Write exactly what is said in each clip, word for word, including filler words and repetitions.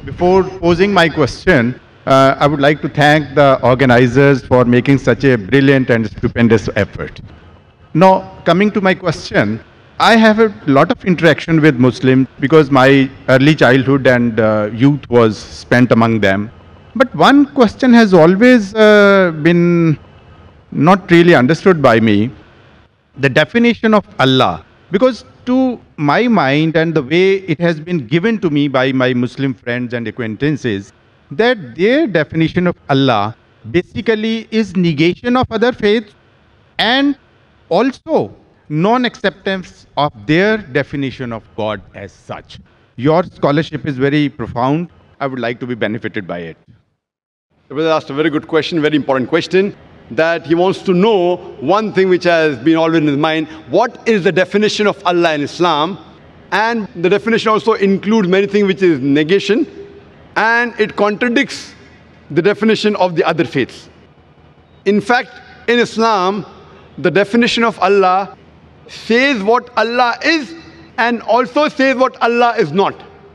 Before posing my question, uh, I would like to thank the organizers for making such a brilliant and stupendous effort. Now, coming to my question, I have a lot of interaction with Muslims because my early childhood and uh, youth was spent among them. But one question has always uh, been not really understood by me, the definition of Allah. Because to my mind and the way it has been given to me by my Muslim friends and acquaintances, that their definition of Allah basically is negation of other faiths and also non-acceptance of their definition of God as such. Your scholarship is very profound. I would like to be benefited by it. The brother asked a very good question, very important question, that he wants to know one thing which has been always in his mind. What is the definition of Allah in Islam? And the definition also includes many things which is negation, and it contradicts the definition of the other faiths. In fact, in Islam, the definition of Allah says what Allah is and also says what Allah is not.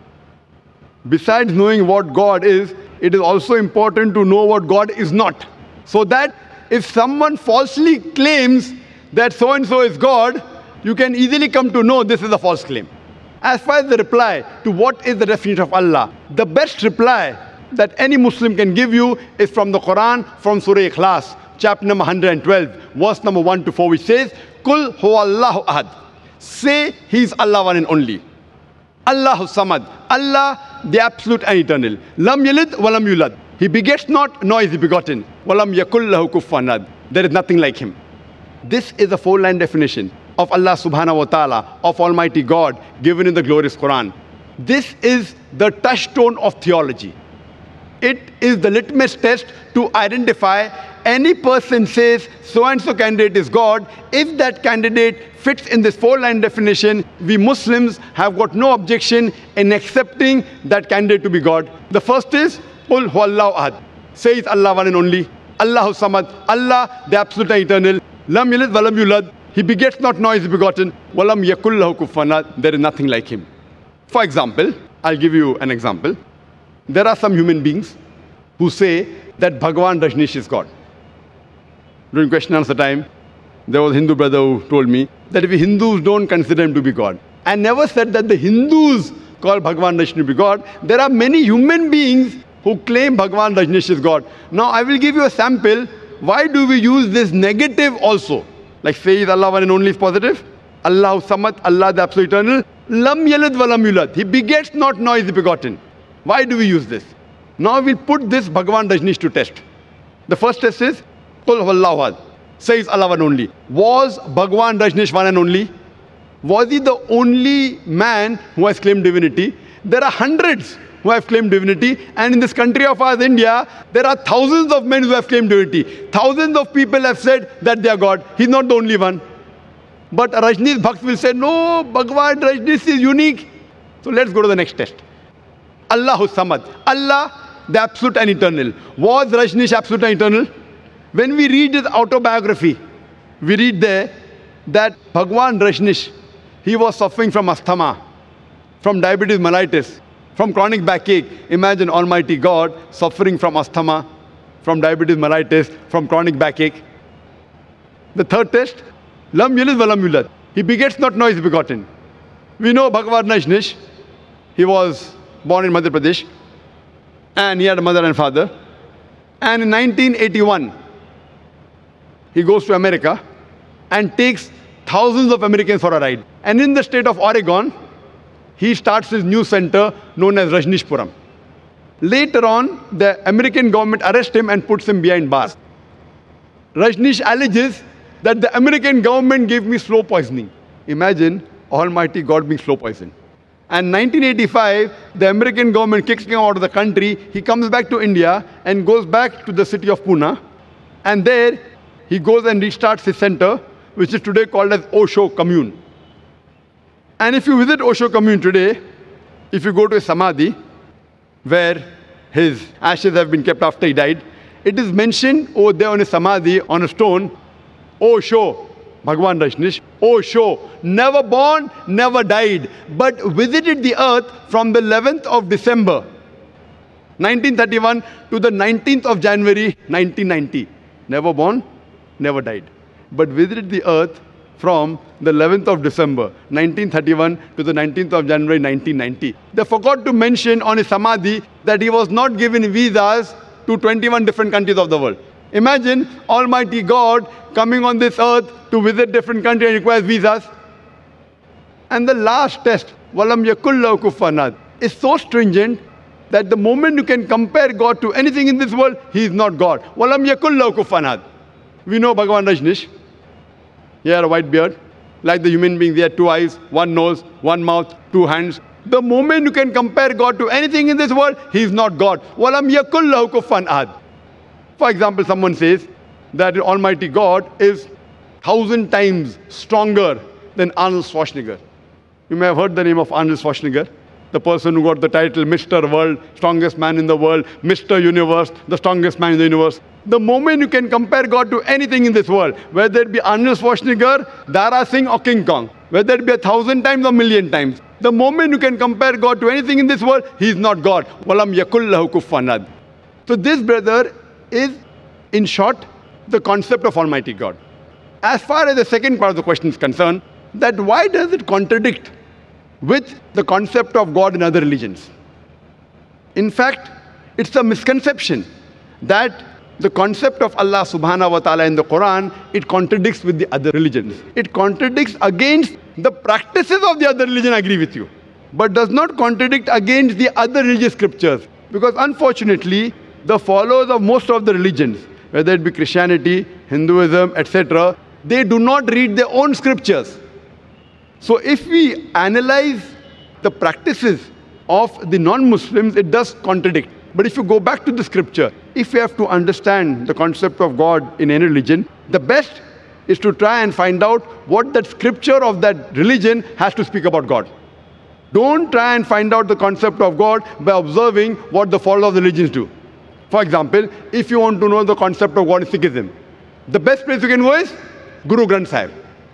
Besides knowing what God is, it is also important to know what God is not. So that if someone falsely claims that so-and-so is God, you can easily come to know this is a false claim. As far as the reply to what is the definition of Allah, the best reply that any Muslim can give you is from the Quran, from Surah Ikhlas, chapter number one hundred twelve, verse number one to four, which says, Kul huwallahu ahad. Say He is Allah one and only. Allahu samad. Allah, the absolute and eternal. Lam yalid wa lam yulad. He begets not, nor is he begotten. Walam yakul lahu kufuwan ahad. There is nothing like him. This is a four-line definition of Allah subhanahu wa ta'ala, of Almighty God, given in the glorious Quran. This is the touchstone of theology. It is the litmus test to identify any person says so-and-so candidate is God. If that candidate fits in this four-line definition, we Muslims have got no objection in accepting that candidate to be God. The first is, Qul huwallahu ahad. Say it's Allah one and only. Allahu samad. Allah, the absolute and eternal. Lam yalid wa lam yulad. He begets not, nor is he begotten. Walam yakul lahu kufuwan ahad. There is nothing like him. For example, I'll give you an example. There are some human beings who say that Bhagwan Rajneesh is God. During question and answer time, there was a Hindu brother who told me that if we Hindus don't consider him to be God, I never said that the Hindus call Bhagwan Rajneesh to be God. There are many human beings who claim Bhagwan Rajneesh is God. Now I will give you a sample. Why do we use this negative also? Like say is Allah one and only is positive. Allahu samad, Allah the absolute eternal. Lam yalid wa lam yulad. He begets not, nor is he begotten. Why do we use this? Now we'll put this Bhagwan Rajneesh to test. The first test is, Qul huwallahu ahad. Says Allah one only. Was Bhagwan Rajneesh one and only? Was he the only man who has claimed divinity? There are hundreds who have claimed divinity, and in this country of ours, India, there are thousands of men who have claimed divinity. Thousands of people have said that they are God. He's not the only one. But Rajneesh Bhakt will say, no, Bhagwan Rajneesh is unique. So let's go to the next test. Allahu samad. Allah, the absolute and eternal. Was Rajneesh absolute and eternal? When we read his autobiography, we read there that Bhagwan Rajneesh, he was suffering from asthma, from diabetes mellitus, from chronic backache. Imagine Almighty God suffering from asthma, from diabetes mellitus, from chronic backache. The third test, Lam yalid wa lam yulad. He begets not, nor is begotten. We know Bhagwan Rajneesh, he was born in Madhya Pradesh, and he had a mother and father. And in nineteen eighty-one, he goes to America and takes thousands of Americans for a ride. And in the state of Oregon, he starts his new center known as Rajneeshpuram. Later on, the American government arrests him and puts him behind bars. Rajneesh alleges that the American government gave me slow poisoning. Imagine Almighty God being slow poisoned. And nineteen eighty-five, the American government kicks him out of the country. He comes back to India and goes back to the city of Pune. And there, he goes and restarts his center, which is today called as Osho Commune. And if you visit Osho Commune today, if you go to a Samadhi, where his ashes have been kept after he died, it is mentioned over there on a Samadhi, on a stone, Osho, Bhagwan Rajneesh, Osho, never born, never died, but visited the earth from the eleventh of December, nineteen thirty-one to the nineteenth of January nineteen ninety. Never born, never died. But visited the earth from the eleventh of December nineteen thirty-one to the nineteenth of January nineteen ninety. They forgot to mention on his samadhi that he was not given visas to twenty-one different countries of the world. Imagine Almighty God coming on this earth to visit different countries and requires visas. And the last test, Walam Yakullahu Kufuwan Ahad, is so stringent that the moment you can compare God to anything in this world, he is not God. Walam Yakullahu Kufuwan Ahad. We know Bhagavan Rajneesh. He had a white beard. Like the human being, he had two eyes, one nose, one mouth, two hands. The moment you can compare God to anything in this world, he is not God. Walam Yakullahu Kufuwan Ahad. For example, someone says that Almighty God is thousand times stronger than Arnold Schwarzenegger. You may have heard the name of Arnold Schwarzenegger, the person who got the title Mister World, strongest man in the world, Mister Universe, the strongest man in the universe. The moment you can compare God to anything in this world, whether it be Arnold Schwarzenegger, Dara Singh or King Kong, whether it be a thousand times or a million times, the moment you can compare God to anything in this world, he is not God. Walam Yakullahu Kufuwan Ahad. So this, brother, is, in short, the concept of Almighty God. As far as the second part of the question is concerned, that why does it contradict with the concept of God in other religions? In fact, it's a misconception that the concept of Allah subhanahu wa ta'ala in the Quran, it contradicts with the other religions. It contradicts against the practices of the other religion, I agree with you, but does not contradict against the other religious scriptures. Because unfortunately, the followers of most of the religions, whether it be Christianity, Hinduism, et cetera, they do not read their own scriptures. So if we analyze the practices of the non-Muslims, it does contradict. But if you go back to the scripture, if you have to understand the concept of God in any religion, the best is to try and find out what that scripture of that religion has to speak about God. Don't try and find out the concept of God by observing what the followers of the religions do. For example, if you want to know the concept of God in Sikhism, the best place you can go is Guru Granth Sahib,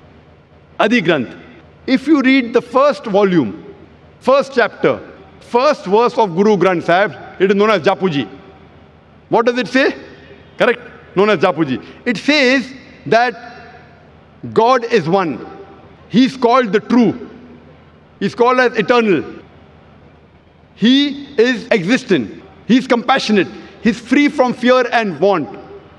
Adi Granth. If you read the first volume, first chapter, first verse of Guru Granth Sahib, it is known as Japuji. What does it say? Correct? Known as Japuji. It says that God is one. He's called the true. He's called as eternal. He is existent. He's compassionate. He's free from fear and want.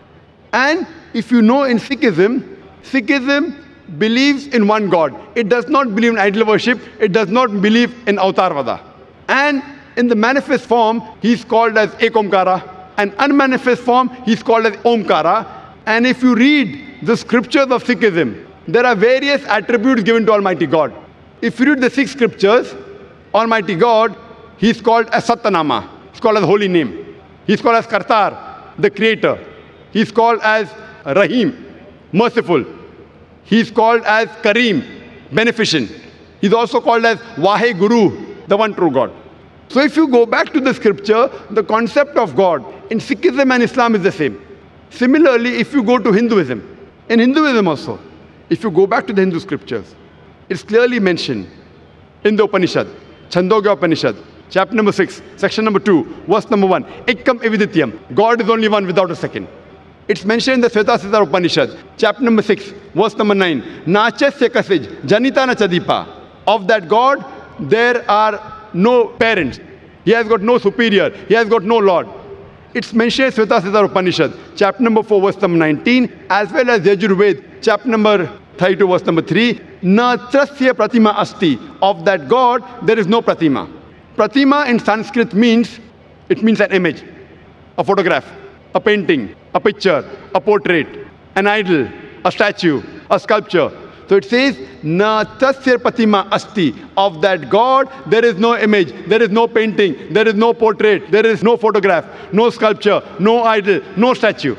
And if you know in Sikhism, Sikhism believes in one God. It does not believe in idol worship. It does not believe in Avatarvada. And in the manifest form, he's called as Ekomkara. And unmanifest form, he's called as Omkara. And if you read the scriptures of Sikhism, there are various attributes given to Almighty God. If you read the six scriptures, Almighty God, he's called as Sattanama. He's called as holy name. He's called as Kartar, the creator. He's called as Rahim, merciful. He's called as Kareem, beneficent. He's also called as Vahe Guru, the one true God. So if you go back to the scripture, the concept of God in Sikhism and Islam is the same. Similarly, if you go to Hinduism, in Hinduism also, if you go back to the Hindu scriptures, it's clearly mentioned in the Upanishad, Chandogya Upanishad, chapter number six, section number two, verse number one, Ekkam Evidityam, God is only one without a second. It's mentioned in the Svetasvatara Upanishad, chapter number six, verse number nine, Nachasya Kasij, Janitana Chadipa. Of that God, there are no parents. He has got no superior. He has got no Lord. It's mentioned in Svetasvatara Upanishad, chapter number four, verse number nineteen, as well as Yajurved, chapter number thirty-two, verse number three, Na trasya pratima asti. Of that God, there is no pratima. Pratima in Sanskrit means, it means an image, a photograph, a painting, a picture, a portrait, an idol, a statue, a sculpture. So it says, Na tasya pratima asti. Of that God, there is no image, there is no painting, there is no portrait, there is no photograph, no sculpture, no idol, no statue.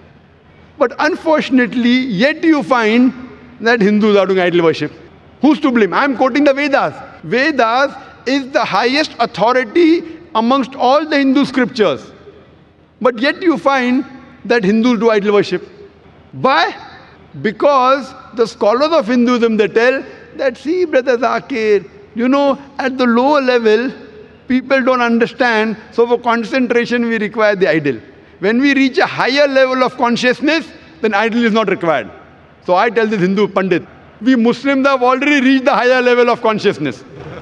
But unfortunately, yet you find that Hindus are doing idol worship. Who's to blame? I'm quoting the Vedas. Vedas is the highest authority amongst all the Hindu scriptures. But yet you find that Hindus do idol worship. Why? Because the scholars of Hinduism, they tell that, see, Brother Zakir, you know, at the lower level, People don't understand, so for concentration we require the idol. When we reach a higher level of consciousness, then idol is not required. So I tell this Hindu Pandit, we Muslims have already reached the higher level of consciousness.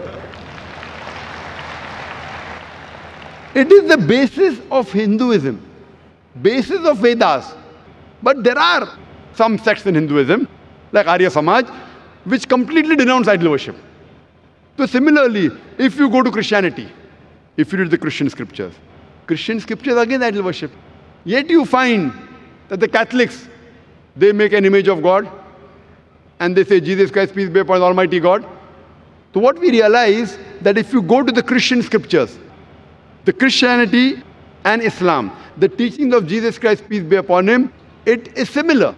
It is the basis of Hinduism, basis of Vedas. But there are some sects in Hinduism, like Arya Samaj, which completely denounce idol worship. So similarly, if you go to Christianity, if you read the Christian scriptures, Christian scriptures again idol worship. Yet you find that the Catholics, they make an image of God and they say Jesus Christ, peace be upon Almighty God. So what we realize that if you go to the Christian scriptures, the Christianity and Islam, the teachings of Jesus Christ, peace be upon him, it is similar.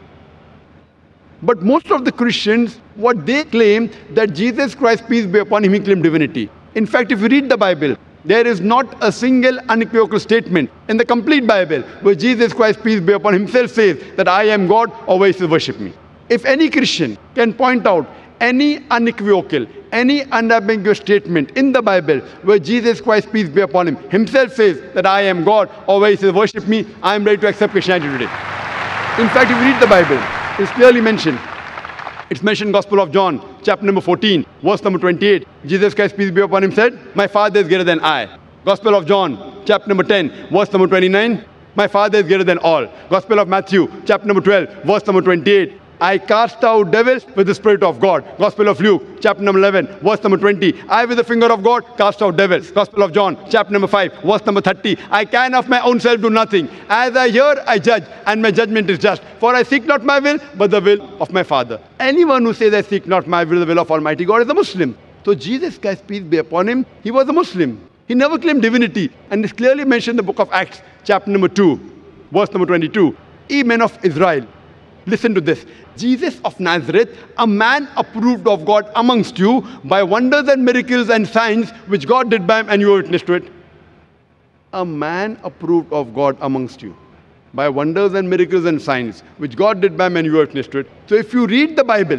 But most of the Christians, what they claim, that Jesus Christ, peace be upon him, he claimed divinity. In fact, if you read the Bible, there is not a single unequivocal statement in the complete Bible where Jesus Christ, peace be upon him, himself says that I am God, always worship me. If any Christian can point out any unequivocal, any unambiguous statement in the Bible where Jesus Christ, peace be upon him, himself says that I am God, always worship me, I am ready to accept Christianity today. In fact, if you read the Bible, it's clearly mentioned. It's mentioned in Gospel of John, chapter number fourteen, verse number twenty-eight. Jesus Christ, peace be upon him, said, my Father is greater than I. Gospel of John, chapter number ten, verse number twenty-nine. My Father is greater than all. Gospel of Matthew, chapter number twelve, verse number twenty-eight. I cast out devils with the Spirit of God. Gospel of Luke, chapter number eleven, verse number twenty. I with the finger of God cast out devils. Gospel of John, chapter number five, verse number thirty. I can of my own self do nothing. As I hear, I judge, and my judgment is just. For I seek not my will, but the will of my Father. Anyone who says I seek not my will, the will of Almighty God, is a Muslim. So Jesus Christ, peace be upon him, he was a Muslim. He never claimed divinity. And it's clearly mentioned in the book of Acts, chapter number two, verse number twenty-two. Ye men of Israel, listen to this. Jesus of Nazareth, a man approved of God amongst you by wonders and miracles and signs which God did by him, and you were witness to it. A man approved of God amongst you by wonders and miracles and signs which God did by him, and you were witness to it. So if you read the Bible,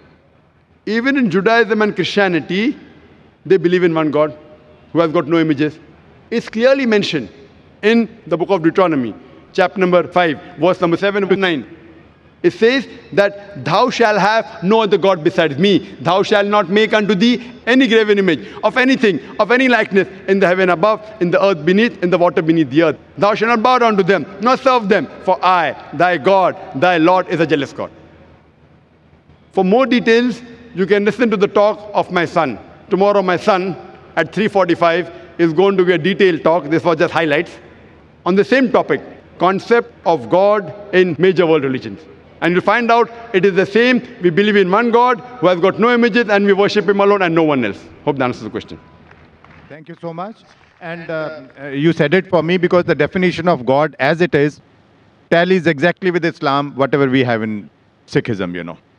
even in Judaism and Christianity, they believe in one God who has got no images. It's clearly mentioned in the book of Deuteronomy, chapter number five, verse number seven to nine. It says that thou shalt have no other God besides me. Thou shalt not make unto thee any graven image of anything, of any likeness in the heaven above, in the earth beneath, in the water beneath the earth. Thou shalt not bow down to them, nor serve them. For I, thy God, thy Lord, is a jealous God. For more details, you can listen to the talk of my son. Tomorrow my son at three forty-five is going to give a detailed talk. This was just highlights on the same topic, concept of God in major world religions. And you'll find out it is the same. We believe in one God who has got no images, and we worship him alone and no one else. Hope that answers the question. Thank you so much. And uh, uh, you said it for me, because the definition of God as it is tallies exactly with Islam, whatever we have in Sikhism, you know.